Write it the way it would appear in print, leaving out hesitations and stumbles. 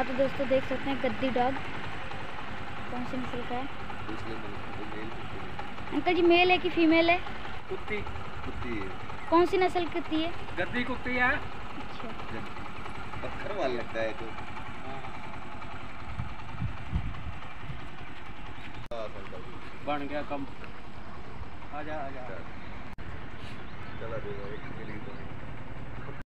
हाँ तो दोस्तों देख सकते हैं गद्दी डॉग कौन सी नस्ल का है। अंकल जी मेल है कि फीमेल है? कुत्ती। कुत्ती है। कौन सी नस्ल की कुत्ती है? गद्दी कुत्ती है। अच्छा पत्थर वाला लगता है तो। बन गया कम। आजा आजा चला देगा